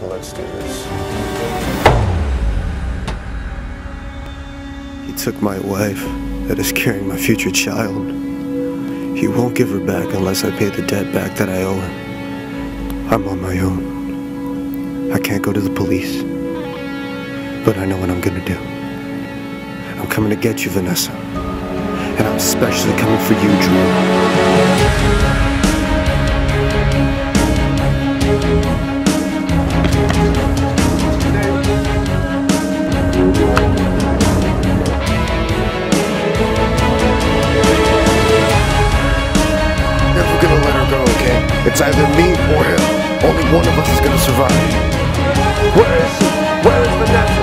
Let's do this. He took my wife that is carrying my future child. He won't give her back unless I pay the debt back that I owe him. I'm on my own. I can't go to the police. But I know what I'm gonna do. I'm coming to get you, Vanessa. And I'm especially coming for you, Drew. Never gonna let her go, okay? It's either me or him. Only one of us is gonna survive. Where is she? Where is Vanessa?